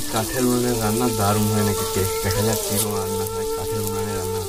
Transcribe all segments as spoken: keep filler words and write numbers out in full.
কাঠের উনুনের রান্না দারুণ হয় নাকি টেস্ট, দেখা যাক কিরকম রান্না হয় কাঠের উনুনের রান্না।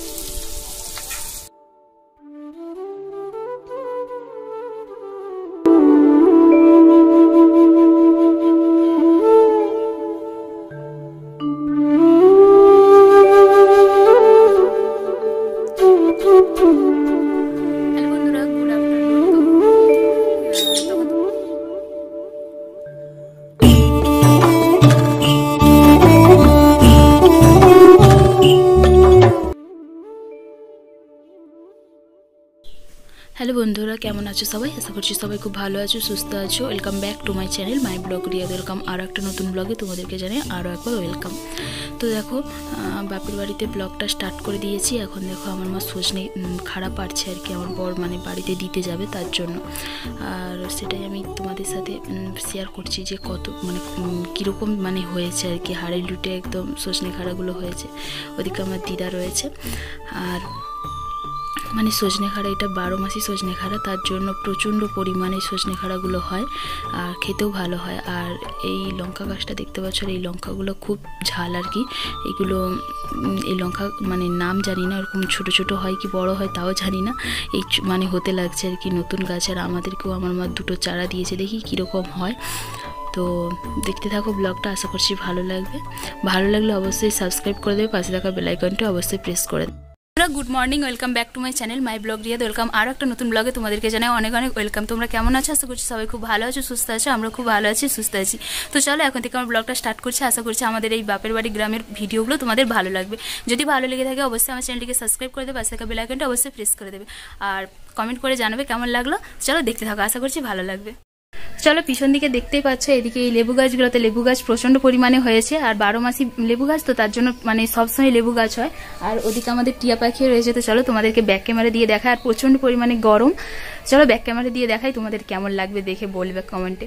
हेलो बंधुरा केमन आछो सबाई आशा करछि सबाई खूब भालो आछो सुस्थ आछो। Welcome back to my channel my blog Riya welcome आरो एकटा नतून ब्लगे तोमादेरके जानाई आरो एकबार वेलकाम। तो देखो बापेर बाड़ीते ब्लगटा स्टार्ट करे दिएछि। एखन देखो आमार मा सजने खाड़ा पाड़छे आर कि आमार बर माने बाड़ीते दिते जाबे तार जोन्नो, आर सेटाई आमि तोमादेर साथे शेयार करछि जे कत माने किरकम माने होयेछे आर कि हाड़े लुटे एकदम सजने खाड़ागुलो होयेछे। ओदिके आमार दिदा रयेछे आर মানে সজনে খাড়া এটা বারো মাসি সজনে খাড়া, তার জন্য প্রচণ্ড পরিমাণে সজনে খাড়াগুলো হয় আর খেতেও ভালো হয়। আর এই লঙ্কা গাছটা দেখতে পাচ্ছ, এই লঙ্কাগুলো খুব ঝাল আর কি। এগুলো এই লঙ্কা মানে নাম জানি না, এরকম ছোট ছোট হয় কি বড় হয় তাও জানি না। এই মানে হতে লাগছে আর কি নতুন গাছ, আর আমাদেরকেও আমার মা দুটো চারা দিয়েছে, দেখি কীরকম হয়। তো দেখতে থাকো ব্লগটা, আশা করছি ভালো লাগবে। ভালো লাগলে অবশ্যই সাবস্ক্রাইব করে দেবে, পাশে থাকা বেল আইকনটা অবশ্যই প্রেস করে দেবে। Good morning welcome back to my channel my blog Riya welcome और एक नतून ब्लगे तुम्हारे जानाई अनेक अनेक वेलकाम। तुम्हारा केमन आछो आशा करछि सबाई खूब भालो आछो सुस्थ आछो, आमरा खूब भालो आछि सुस्थ आछि। तो चलो এখন থেকে আমরা ব্লগটা স্টার্ট করছি। আশা করছি আমাদের এই বাপের বাড়ি গ্রামের ভিডিওগুলো তোমাদের ভালো লাগবে। যদি ভালো লেগে থাকে অবশ্যই আমার চ্যানেলটিকে সাবস্ক্রাইব করে দেবে, পাশে থাকা বেল আইকনটা অবশ্যই প্রেস করে দেবে আর কমেন্ট করে জানাবে কেমন লাগলো। চলো দেখতে থাকো, আশা করছি ভালো লাগবে। চলো পিছন দিকে দেখতেই পাচ্ছ, এদিকে এই লেবু গাছগুলোতে লেবু গাছ প্রচন্ড পরিমাণে হয়েছে আর বারো মাসি লেবু গাছ, তো তার জন্য মানে সবসময় লেবু গাছ হয়। আর ওদিকে আমাদের টিয়া পাখি রয়েছে। তো চলো তোমাদেরকে ব্যাক ক্যামেরা দিয়ে দেখায়, আর প্রচন্ড পরিমাণে গরম। চলো ব্যাক ক্যামেরা দিয়ে দেখাই, তোমাদের কেমন লাগবে দেখে বলবে কমেন্টে।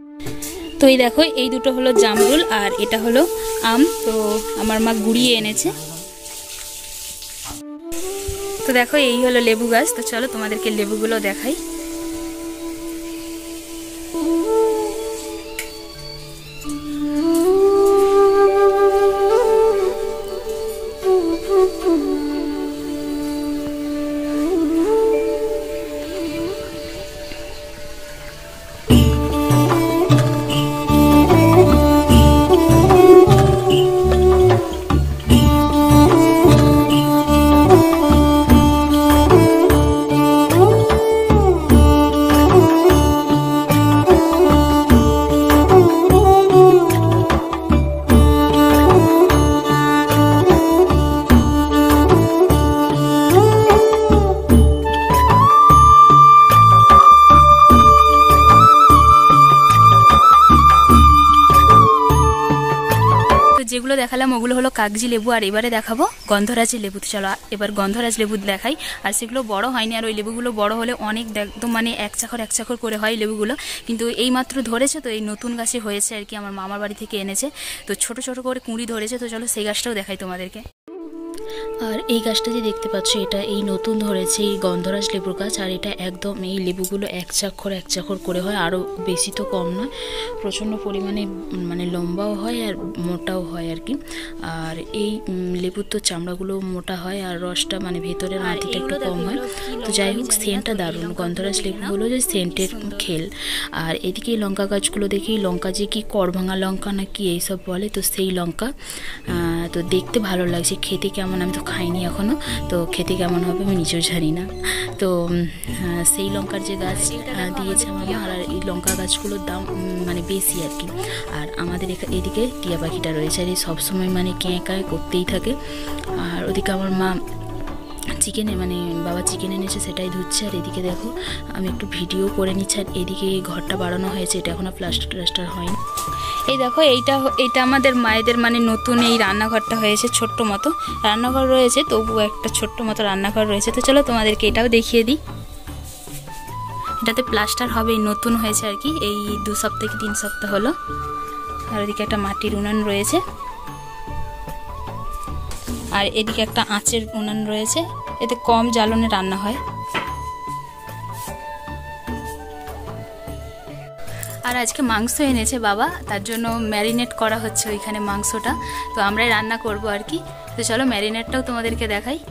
তো এই দেখো এই দুটো হলো জামরুল আর এটা হলো আম, তো আমার মা গুড়িয়ে এনেছে। তো দেখো এই হলো লেবু গাছ। তো চলো তোমাদেরকে লেবুগুলো দেখাই। যেগুলো দেখালাম ওগুলো হলো কাগজি লেবু, আর এবারে দেখাবো গন্ধরাজি লেবু। চলো এবার গন্ধরাজ লেবু দেখাই। আর সেগুলো বড় হয়নি, আর ওই লেবুগুলো বড় হলে অনেক একদম মানে এক চাকর এক চাকর করে হয় লেবুগুলো, কিন্তু এই মাত্র ধরেছে। তো এই নতুন গাছে হয়েছে আর কি, আমার মামার বাড়ি থেকে এনেছে। তো ছোট ছোট করে কুঁড়ি ধরেছে। তো চলো সেই গাছটাও দেখাই তোমাদেরকে। আর এই গাছটা যে দেখতে পাচ্ছ এটা এই নতুন ধরেছে এই গন্ধরাজ লেবুর গাছ, আর এটা একদম এই লেবুগুলো এক চাক্ষর এক চাক্ষর করে হয়, আরও বেশি তো কম নয়, প্রচণ্ড পরিমাণে মানে লম্বাও হয় আর মোটাও হয় আর কি। আর এই লেবুর তো চামড়াগুলো মোটা হয় আর রসটা মানে ভেতরের আঁতিটা একটু কম হয়। তো যাই হোক সেন্টটা দারুণ, গন্ধরাজ লেবু হলো যে সেন্টের খেল। আর এদিকে এই লঙ্কা গাছগুলো দেখি, লঙ্কা যে কি করভাঙা লঙ্কা না কি এইসব বলে, তো সেই লঙ্কা। তো দেখতে ভালো লাগছে, খেতে কেমন আমি তো খাইনি এখনও, তো খেতে কেমন হবে আমি নিজেও জানি না। তো সেই লঙ্কার যে গাছ দিয়েছে আমার মা, আর এই লঙ্কা গাছগুলোর দাম মানে বেশি আর কি। আর আমাদের এদিকে টিয়া পাখিটা রয়েছে, আর এই সবসময় মানে কেঁ কাঁ করতেই থাকে। আর ওদিকে আমার মা চিকেনে মানে বাবা চিকেন এনেছে সেটাই ধুচ্ছে। আর এদিকে দেখো আমি একটু ভিডিও করে নিচ্ছি। আর এদিকে ঘরটা বাড়ানো হয়েছে, এটা এখনও প্লাস্টার টাস্টার হয়নি। এই দেখো এইটা এইটা আমাদের মায়েদের মানে নতুন এই রান্নাঘরটা হয়েছে, ছোট্ট মতো রান্নাঘর রয়েছে, তবুও একটা ছোট্ট মতো রান্নাঘর রয়েছে। তো চলো তোমাদেরকে এটাও দেখিয়ে দিই। এটাতে প্লাস্টার হবে, নতুন হয়েছে আর কি, এই দু সপ্তাহ কি তিন সপ্তাহ হলো। আর ওদিকে একটা মাটির উনান রয়েছে, আর এদিকে একটা আঁচের উনান রয়েছে, এতে কম জ্বালনে রান্না হয়। আর আজকে মাংস এনেছে বাবা, তার জন্য ম্যারিনেট করা হচ্ছে ওইখানে মাংসটা, তো আমরাই রান্না করব আর কি। তো চলো ম্যারিনেটটাও তোমাদেরকে দেখাই।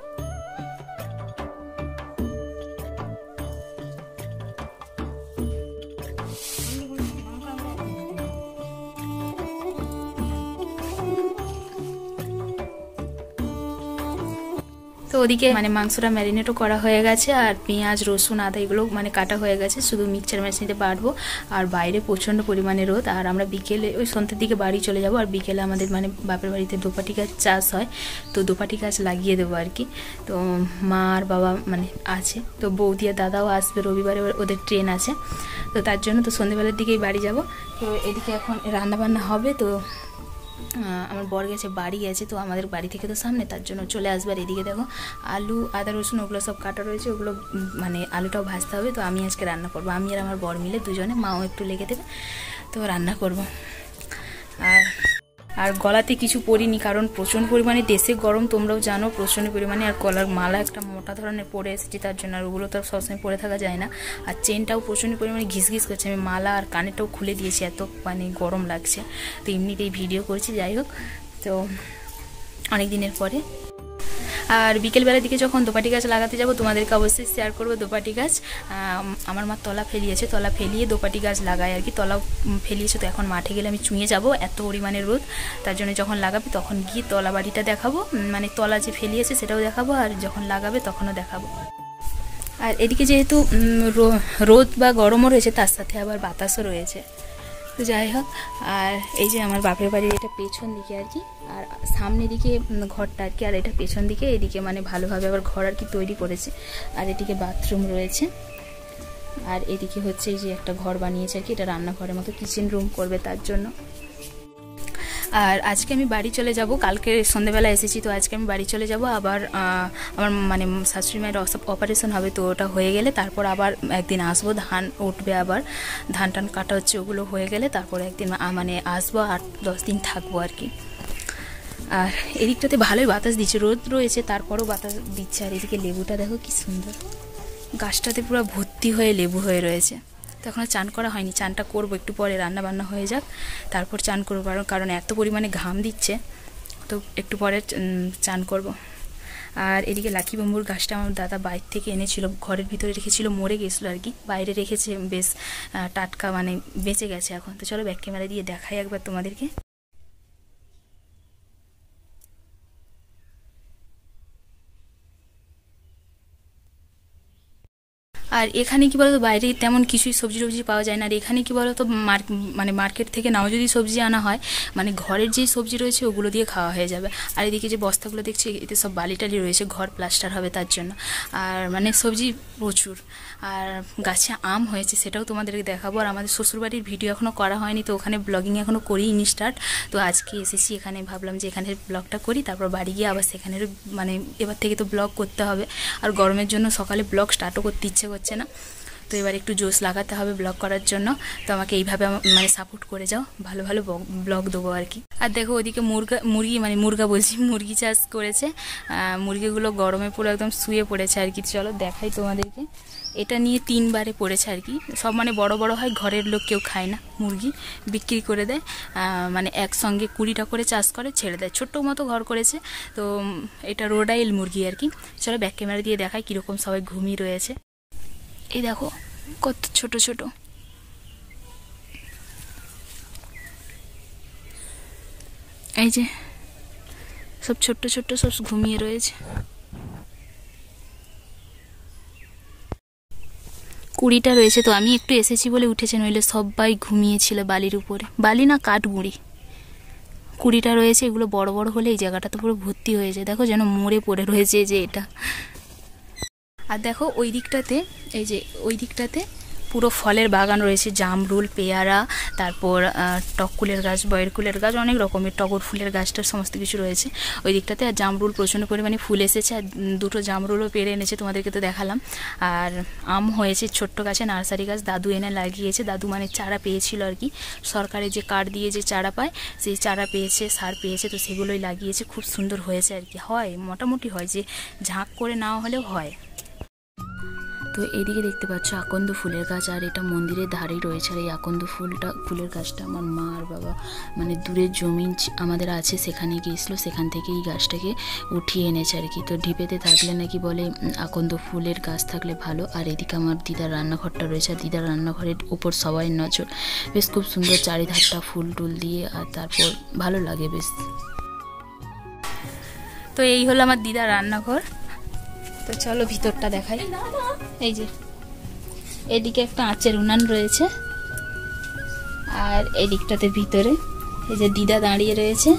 তো ওদিকে মানে মাংসটা ম্যারিনেটও করা হয়ে গেছে, আর পেঁয়াজ রসুন আদা এগুলো মানে কাটা হয়ে গেছে, শুধু মিক্সচার মেশিনে বাটবো। আর বাইরে প্রচণ্ড পরিমাণে রোদ, আর আমরা বিকেলে ওই সন্ধ্যের দিকে বাড়ি চলে যাব। আর বিকেলে আমাদের মানে বাপের বাড়িতে দোপাটি গাছ চাষ হয়, তো দোপাটি গাছ লাগিয়ে দেবো আর কি। তো মা আর বাবা মানে আছে, তো বৌদি আর দাদাও আসবে, রবিবারে ওদের ট্রেন আছে, তো তার জন্য তো সন্ধ্যেবেলার দিকেই বাড়ি যাব। তো এদিকে এখন রান্নাবান্না হবে। তো আমার বর গেছে বাড়ি গেছে, তো আমাদের বাড়ি থেকে তো সামনে, তার জন্য চলে আসবার। এদিকে দেখো আলু আদা রসুন ওগুলো সব কাটা রয়েছে, ওগুলো মানে আলুটাও ভাজতে হবে। তো আমি আজকে রান্না করবো, আমি আর আমার বর মিলে দুজনে, মাও একটু লেগে দেবে, তো রান্না করব। আর আর গলাতে কিছু পরিনি, কারণ প্রচণ্ড পরিমাণে দেশে গরম, তোমরাও জানো প্রচণ্ড পরিমাণে। আর গলার মালা একটা মোটা ধরনের পরে এসেছি, তার জন্য আর ওগুলো তো সবসময় পরে থাকা যায় না। আর চেনটাও প্রচণ্ড পরিমাণে ঘিস ঘিস করছে, আমি মালা আর কানেরটাও খুলে দিয়েছি, এত মানে গরম লাগছে। তো এমনিতেই ভিডিও করছি, যাই হোক, তো অনেক দিনের পরে। আর বিকেলবেলার দিকে যখন দোপাটি গাছ লাগাতে যাব তোমাদেরকে অবশ্যই শেয়ার করবো। দোপাটি গাছ আমার মা তলা ফেলিয়েছে, তলা ফেলিয়ে দোপাটি গাছ লাগায় আর কি, তলা ফেলিয়েছে। তো এখন মাঠে গেলে আমি চুঁয়ে যাব, এত পরিমাণে রোদ, তার জন্য যখন লাগাবে তখন গিয়ে তলা বাড়িটা দেখাবো, মানে তলা যে ফেলিয়েছে সেটাও দেখাবো, আর যখন লাগাবে তখনও দেখাবো। আর এদিকে যেহেতু রোদ বা গরমও রয়েছে, তার সাথে আবার বাতাসও রয়েছে, তো যাই হোক। আর এই যে আমার বাপের বাড়ির এটা পেছন দিকে আর কি, আর সামনে দিকে ঘরটা আর কি, আর এটা পেছন দিকে, এদিকে মানে ভালোভাবে আবার ঘর আর কি তৈরি করেছে। আর এদিকে বাথরুম রয়েছে, আর এদিকে হচ্ছে এই যে একটা ঘর বানিয়েছে আর কি, এটা রান্নাঘরের মতো কিচেন রুম করবে তার জন্য। আর আজকে আমি বাড়ি চলে যাব, কালকে সন্ধ্যেবেলা এসেছি, তো আজকে আমি বাড়ি চলে যাব। আবার আমার মানে শাশুড়ি মায়ের অপারেশন হবে, তো ওটা হয়ে গেলে তারপর আবার একদিন আসবো, ধান উঠবে, আবার ধান টান কাটা হচ্ছে, ওগুলো হয়ে গেলে তারপরে একদিন মানে আসবো, আট দশ দিন থাকবো আর কি। আর এদিকটাতে ভালোই বাতাস দিচ্ছে, রোদ রয়েছে তারপরও বাতাস দিচ্ছে। আর এদিকে লেবুটা দেখো কি সুন্দর, গাছটাতে পুরো ভর্তি হয়ে লেবু হয়ে রয়েছে। তো এখনও চান করা হয়নি, চানটা করবো একটু পরে, রান্না বান্না হয়ে যাক তারপর চান করবো, কারণ এত পরিমাণে ঘাম দিচ্ছে, তো একটু পরে চান করব। আর এদিকে লাকি বাম্বুর গাছটা আমার দাদা বাইরে থেকে এনেছিল, ঘরের ভিতরে রেখেছিল, মরে গেছিলো আর কি, বাইরে রেখেছে, বেশ টাটকা মানে বেঁচে গেছে এখন। তো চলো ব্যাক ক্যামেরা দিয়ে দেখাই একবার তোমাদেরকে। আর এখানে কি বলতো বাইরে তেমন কিছুই সবজি টবজি পাওয়া যায় না, আর এখানে কি বলতো মানে মার্কেট থেকে নাও যদি সবজি আনা হয়, মানে ঘরের যেই সবজি রয়েছে ওগুলো দিয়ে খাওয়া হয়ে যাবে। আর এদিকে যে বস্তাগুলো দেখছি এতে সব বালি টালি রয়েছে, ঘর প্লাস্টার হবে তার জন্য। আর মানে সবজি প্রচুর, আর গাছে আম হয়েছে সেটাও তোমাদেরকে দেখাবো। আর আমাদের শ্বশুরবাড়ির ভিডিও এখনও করা হয়নি, তো ওখানে ব্লগিং এখনও করিনি স্টার্ট, তো আজকে এসেছি এখানে, ভাবলাম যে এখানের ব্লগটা করি, তারপর বাড়ি গিয়ে আবার সেখানেরও মানে এবার থেকে তো ব্লগ করতে হবে। আর গরমের জন্য সকালে ব্লগ স্টার্টও করতে ইচ্ছে করছে না, তো এবার একটু জোশ লাগাতে হবে ব্লগ করার জন্য। তো আমাকে এইভাবে মানে সাপোর্ট করে যাও, ভালো ভালো ব্লগ দেবো আর কি। আর দেখো ওদিকে মুরগা মুরগি মানে মুরগা বলছি মুরগি চাষ করেছে, মুরগিগুলো গরমে পুরো একদম শুয়ে পড়েছে আর কি। চলো দেখাই তোমাদেরকে, এটা নিয়ে তিনবারে পড়েছে আর কি, সব মানে বড় বড় হয়, ঘরের লোক কেউ খায় না, মুরগি বিক্রি করে দেয়, মানে একসঙ্গে কুড়িটা করে চাষ করে ছেড়ে দেয়, ছোট্ট মতো ঘর করেছে। তো এটা রোডাইল মুরগি আর কি। চলো ব্যাক ক্যামেরা দিয়ে দেখাই কীরকম সবাই ঘুমিয়ে রয়েছে। এই দেখো কত ছোট ছোট, এই যে সব ছোট্ট ছোট্ট সব ঘুমিয়ে রয়েছে। কুড়িটা রয়েছে, তো আমি একটু এসেছি বলে উঠেছে, নইলে সবাই ঘুমিয়েছিল বালির উপরে, বালি না কাঠগুঁড়ি। কুড়িটা রয়েছে, এগুলো বড় বড় হলে এই জায়গাটা তো পুরো ভর্তি হয়ে যায়, দেখো যেন মরে পড়ে রয়েছে যে এটা। আর দেখো ওই দিকটাতে, এই যে ওই দিকটাতে পুরো ফলের বাগান রয়েছে, জামরুল, পেয়ারা, তারপর টককুলের গাছ, বয়েরকুলের গাছ, অনেক রকমের টগর ফুলের গাছটার সমস্ত কিছু রয়েছে ওই দিকটাতে। আর জামরুল প্রচণ্ড পরিমাণে ফুল এসেছে, আর দুটো জামরুলও পেরে এনেছে, তোমাদেরকে তো দেখালাম। আর আম হয়েছে ছোট্ট গাছে, নার্সারি গাছ দাদু এনে লাগিয়েছে, দাদু মানে চারা পেয়েছিল আর কি, সরকারের যে কার্ড দিয়ে যে চারা পায় সেই চারা পেয়েছে, সার পেয়েছে, তো সেগুলোই লাগিয়েছে, খুব সুন্দর হয়েছে আর কি। হয় মোটামুটি হয়, যে ঝাঁক করে না হলেও হয়। তো তো এদিকে দেখতে পাচ্ছ আকন্দ ফুলের গাছ, আর এটা মন্দিরের ধারেই রয়েছে। আর এই আকন্দ ফুলটা ফুলের গাছটা আমার মা আর বাবা মানে দূরের জমিন আমাদের আছে সেখানে গিয়েছিলো, সেখান থেকে এই গাছটাকে উঠিয়ে এনেছে আর কি। তো ঢিপেতে থাকলে নাকি বলে আকন্দ ফুলের গাছ থাকলে ভালো। আর এদিকে আমার দিদার রান্নাঘরটা রয়েছে, আর দিদার রান্নাঘরের উপর সবাই নজর, বেশ খুব সুন্দর চারিধারটা ফুল টুল দিয়ে, আর তারপর ভালো লাগে বেশ। তো এই হলো আমার দিদার রান্নাঘর। তো চলো ভিতরটা দেখাই। এই যে এদিকে একটা আঁচের উনান রয়েছে, আর এদিকটাতে ভিতরে এই যে দিদা দাঁড়িয়ে রয়েছে,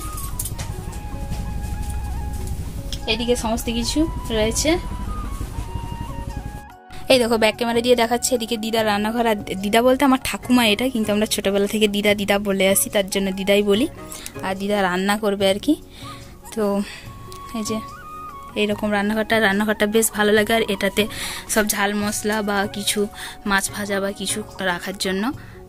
এদিকে সমস্ত কিছু রয়েছে। এই দেখো ব্যাক ক্যামেরা দিয়ে দেখাচ্ছে, এদিকে দিদা রান্নাঘর। আর দিদা বলতে আমার ঠাকুমা এটা, কিন্তু আমরা ছোটোবেলা থেকে দিদা দিদা বলে আসি, তার জন্য দিদাই বলি। আর দিদা রান্না করবে আর কি। তো এই যে এইরকম রান্নাঘরটা রান্নাঘরটা বেশ ভালো লাগে। আর এটাতে সব ঝাল মশলা বা কিছু মাছ ভাজা বা কিছু রাখার জন্য।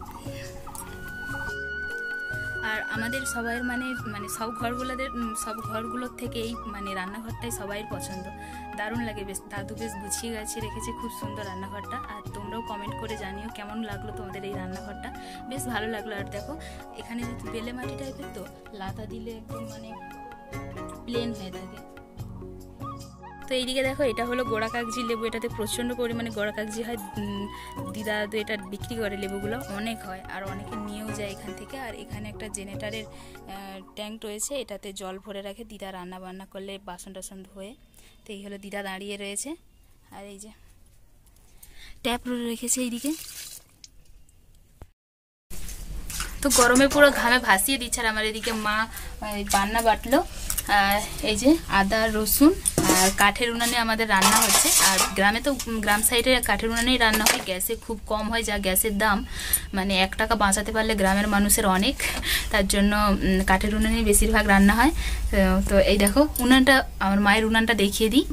আর আমাদের সবাই মানে মানে সব ঘরগুলোদের সব ঘরগুলোর থেকে এই মানে রান্নাঘরটাই সবাই পছন্দ, দারুণ লাগে বেশ। দাদু বেশ গুছিয়ে গেছে রেখেছে, খুব সুন্দর রান্নাঘরটা। আর তোমরাও কমেন্ট করে জানিও কেমন লাগলো তোমাদের এই রান্নাঘরটা, বেশ ভালো লাগলো। আর দেখো এখানে যেহেতু বেলে মাটি টাইপের, তো লাতা দিলে একদম মানে প্লেন হয়ে থাকে। তো এইদিকে দেখো এটা হলো গোড়া কাগজি লেবু, এটাতে প্রচণ্ড পরিমাণে গোড়া কাগজি হয়। দিদা তো এটা বিক্রি করে, লেবুগুলো অনেক হয় আর অনেকে নিয়েও যায় এখান থেকে। আর এখানে একটা জেনারেটারের ট্যাঙ্ক রয়েছে, এটাতে জল ভরে রাখে দিদা রান্না বান্না করলে বাসন টাসন ধোয়ে। তো এই হলো দিদা দাঁড়িয়ে রয়েছে, আর এই যে ট্যাপ রেখেছে এইদিকে। তো গরমে পুরো ঘামে ভাসিয়ে দিচ্ছে। আর আমার এদিকে মা বান্না বাটলো, আর এই যে আদা রসুন আর কাঠের উনানে আমাদের রান্না হচ্ছে। আর গ্রামে তো গ্রাম সাইডে কাঠের উনানেই রান্না হয়, গ্যাসে খুব কম হয়, যা গ্যাসের দাম মানে এক টাকা বাঁচাতে পারলে গ্রামের মানুষের অনেক, তার জন্য কাঠের উনানেই বেশিরভাগ রান্না হয়। তো এই দেখো উনানটা, আমার মায়ের উনানটা দেখিয়ে দিই।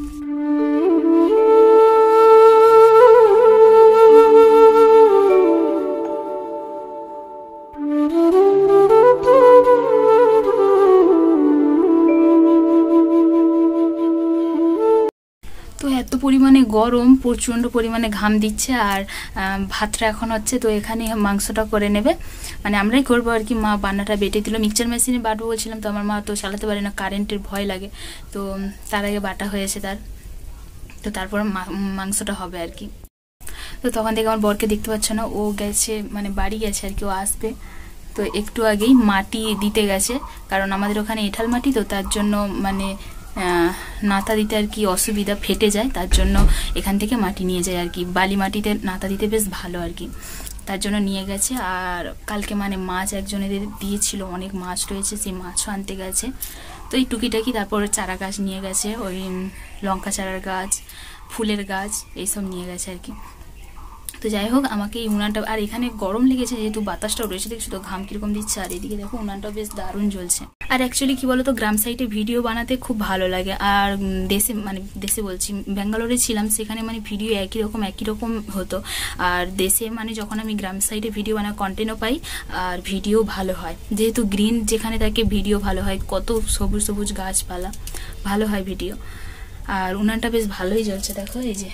তো এত পরিমাণে গরম, প্রচণ্ড পরিমাণে ঘাম দিচ্ছে। আর ভাতটা এখন হচ্ছে, তো এখানে মাংসটা করে নেবে, মানে আমরাই করবো আর কি। মা বান্নাটা বেটে দিল, মিক্সচার মেশিনে বাটবো বলছিলাম, তো আমার মা তো চালাতে পারে না, কারেন্টের ভয় লাগে, তো তার আগে বাটা হয়েছে তার। তো তারপর মাংসটা হবে আর কি। তো তখন থেকে আমার বরকে দেখতে পাচ্ছ না, ও গেছে মানে বাড়ি গেছে আর কি, ও আসবে। তো একটু আগেই মাটি দিতে গেছে, কারণ আমাদের ওখানে এঁঠাল মাটি, তো তার জন্য মানে নাতা দিতে আর কি অসুবিধা, ফেটে যায়, তার জন্য এখান থেকে মাটি নিয়ে যায় আর কি। বালি মাটিতে নাতা দিতে বেশ ভালো আর কি, তার জন্য নিয়ে গেছে। আর কালকে মানে মাছ একজনের দিয়েছিল, অনেক মাছ রয়েছে, সেই মাছও আনতে গেছে। তো এই টুকিটাকি তারপর চারা গাছ নিয়ে গেছে, ওই লঙ্কা চারার গাছ, ফুলের গাছ এইসব নিয়ে গেছে আর কি। তো যাই হোক আমাকে এই উনানটা, আর এখানে গরম লেগেছে যেহেতু বাতাসটাও রয়েছে, দেখছো তো ঘাম কিরকম দিচ্ছে। আর এদিকে দেখো উনানটাও বেশ দারুণ জ্বলছে। আর অ্যাকচুয়ালি কি বলতো, গ্রাম সাইডে ভিডিও বানাতে খুব ভালো লাগে। আর দেশে মানে দেশে বলছি ব্যাঙ্গালোরে ছিলাম, সেখানে মানে ভিডিও একই রকম একই রকম হতো। আর দেশে মানে যখন আমি গ্রাম সাইডে ভিডিও বানাই কন্টেন্টও পাই, আর ভিডিও ভালো হয়, যেহেতু গ্রিন যেখানে থাকে ভিডিও ভালো হয়, কত সবুজ সবুজ গাছপালা, ভালো হয় ভিডিও। আর উনানটা বেশ ভালোই জ্বলছে দেখো এই যে।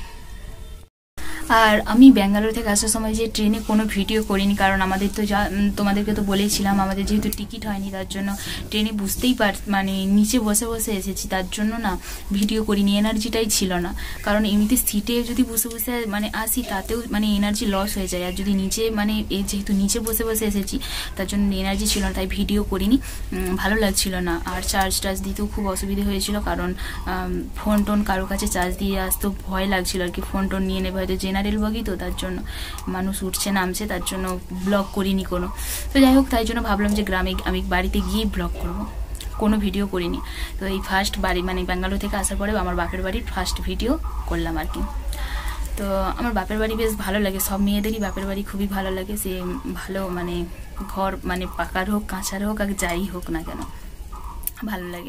আর আমি ব্যাঙ্গালোর থেকে আসার সময় যে ট্রেনে কোনো ভিডিও করিনি, কারণ আমাদের তো যা তোমাদেরকে তো বলেছিলাম আমাদের যেহেতু টিকিট হয়নি, তার জন্য ট্রেনে বুঝতেই পার মানে নিচে বসে বসে এসেছি, তার জন্য না ভিডিও করিনি, এনার্জিটাই ছিল না। কারণ এমনিতে সিটে যদি বসে বসে মানে আসি তাতেও মানে এনার্জি লস হয়ে যায়, আর যদি নিচে মানে যেহেতু নিচে বসে বসে এসেছি তার জন্য এনার্জি ছিল না, তাই ভিডিও করিনি, ভালো লাগছিল না। আর চার্জ টার্জ দিতেও খুব অসুবিধে হয়েছিল, কারণ ফোন টোন কারো কাছে চার্জ দিয়ে আসতেও ভয় লাগছিল আর কি, ফোন টোন নিয়ে নেবে হয়তো, জেনারেল বগি তো তার জন্য মানুষ উঠছে নামছে, তার জন্য ব্লগ করিনি কোনো। তো যাই হোক তাই জন্য ভাবলাম যে গ্রামে আমি বাড়িতে গিয়ে ব্লগ করব, কোনো ভিডিও করিনি। তো এই ফার্স্ট বাড়ি মানে ব্যাঙ্গালোর থেকে আসার পরে আমার বাপের বাড়ির ফার্স্ট ভিডিও করলাম আর কি। তো আমার বাপের বাড়ি বেশ ভালো লাগে, সব মেয়েদেরই বাপের বাড়ি খুবই ভালো লাগে, সে ভালো মানে ঘর মানে পাকার হোক কাঁচার হোক আর যাই হোক না কেন ভালো লাগে।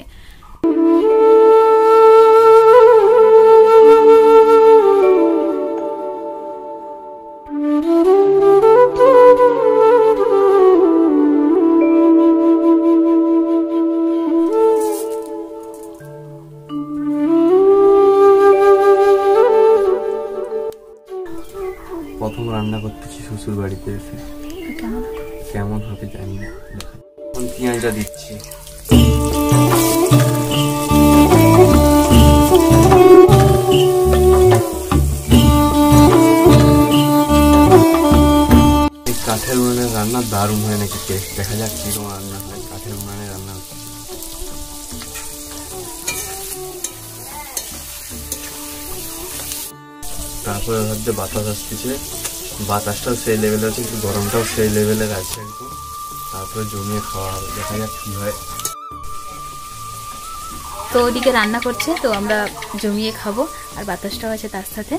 শ্বশুর বাড়িতে এসে কেমন হবে জানি না। এখন পেঁয়াজটা দিচ্ছি। কাঠের উনানের রান্না দারুণ হয় নাকি টেস্ট, দেখা যাক কিরকম রান্না হয়। কাঠের উনানের রান্না হচ্ছে। তারপরে ভাবছে বাতাস আসতেছে, বাতাসটাও সেই লেভেলের আছে, কিন্তু গরমটাও সেই লেভেলের আছে একদম। তারপরে জমিয়ে খাওয়া হবে, দেখা যাক কি হয়। তো ওদিকে রান্না করছে, তো আমরা জমিয়ে খাবো, আর বাতাসটাও আছে তার সাথে।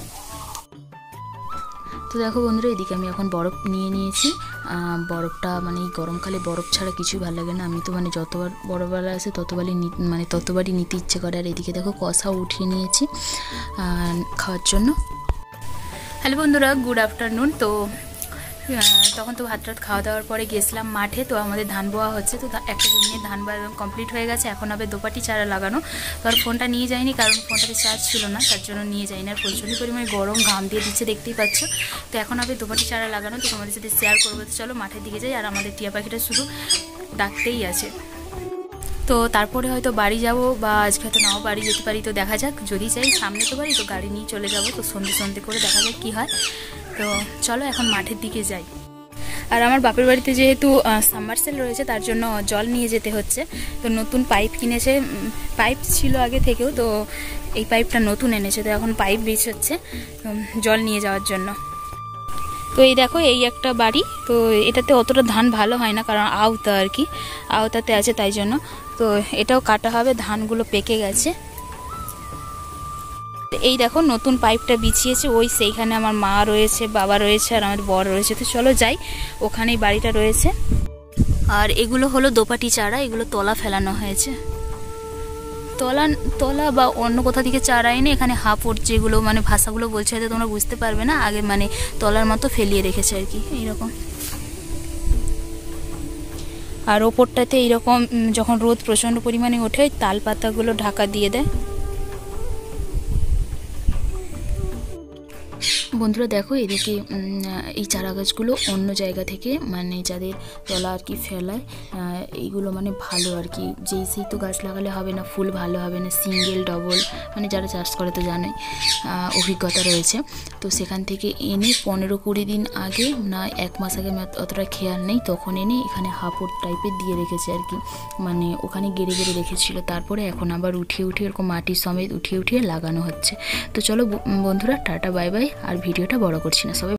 তো দেখো বন্ধুরা, এদিকে আমি এখন বরফ নিয়ে নিয়েছি। বরফটা মানে এই গরমকালে বরফ ছাড়া কিছুই ভালো লাগে না। আমি তো মানে যতবার বরফবেলা আসে ততবারই মানে ততবারই নিতে ইচ্ছে করে। আর এদিকে দেখো কষাও উঠিয়ে নিয়েছি খাওয়ার জন্য। হ্যালো বন্ধুরা, গুড আফটারনুন। তো তখন তো ভাত রাত খাওয়া দাওয়ার পরে গেছিলাম মাঠে। তো আমাদের ধান বোয়া হচ্ছে, তো একটা জমিয়ে ধান বোয়া কমপ্লিট হয়ে গেছে। এখন হবে দোপাটি চারা লাগানো। তো আর ফোনটা নিয়ে যাইনি, কারণ ফোনটাতে চার্জ ছিল না, তার জন্য নিয়ে যাইনি। আর প্রচণ্ড পরিমাণে গরম, ঘাম দিয়ে দিচ্ছে, দেখতেই পাচ্ছ। তো এখন হবে দোপাটি চারা লাগানো, তো তোমাদের সাথে শেয়ার করবো। তো চলো মাঠের দিকে যাই। আর আমাদের টিয়া পাখিটা শুধু ডাকতেই আছে। তো তারপরে হয়তো বাড়ি যাব, বা আজকে হয়তো নাও বাড়ি যেতে পারি। তো দেখা যাক, যদি চাই সামনে তো বাড়ি, তো গাড়ি নিয়ে চলে যাব। তো সন্ধে সন্ধে করে দেখা যাক কী হয়। তো চলো এখন মাঠের দিকে যাই। আর আমার বাপের বাড়িতে যেহেতু সাবমার্সেল রয়েছে, তার জন্য জল নিয়ে যেতে হচ্ছে। তো নতুন পাইপ কিনেছে, পাইপ ছিল আগে থেকেও, তো এই পাইপটা নতুন এনেছে। তো এখন পাইপ বিচ হচ্ছে জল নিয়ে যাওয়ার জন্য। তো এই দেখো, এই একটা বাড়ি। তো এটাতে অতটা ধান ভালো হয় না, কারণ আওতা আর কি, আওতাতে আছে, তাই জন্য। তো এটাও কাটা হবে, ধানগুলো পেকে গেছে। এই দেখো নতুন পাইপটা বিছিয়েছে, ওই সেইখানে আমার মা রয়েছে, বাবা রয়েছে, আর আমার বর রয়েছে। তো চলো যাই, ওখানেই বাড়িটা রয়েছে। আর এগুলো হলো দোপাটি চারা, এগুলো তলা ফেলানো হয়েছে। তলা তলা বা অন্য কোথা থেকে চারা এনে এখানে হাঁপড়, যেগুলো মানে ভাষাগুলো বলছে হয়তো তোমরা বুঝতে পারবে না, আগে মানে তলার মতো ফেলিয়ে রেখেছে আর কি, এইরকম। আর ওপরটাতে এইরকম যখন রোদ প্রচণ্ড পরিমাণে ওঠে, তাল পাতাগুলো ঢাকা দিয়ে দেয়। বন্ধুরা দেখো, এদিকে এই চারা গাছগুলো অন্য জায়গা থেকে মানে যাদের তলা আর কি ফেলায়, এইগুলো মানে ভালো আর কি। যেই সেই তো গাছ লাগালে হবে না, ফুল ভালো হবে না, সিঙ্গেল ডবল মানে যারা চাষ করে তো জানোই, অভিজ্ঞতা রয়েছে। তো সেখান থেকে এনে পনেরো কুড়ি দিন আগে না এক মাস আগে, অতটা খেয়াল নেই, তখন এনে এখানে হাঁপড় টাইপের দিয়ে রেখেছে আর কি, মানে ওখানে গেড়ে গেড়ে রেখেছিল। তারপরে এখন আবার উঠিয়ে উঠিয়ে এরকম মাটির সমেত উঠিয়ে উঠিয়ে লাগানো হচ্ছে। তো চলো বন্ধুরা, টাটা বাই বাই। আর ভিডিওটা বড় করছি না, সবাই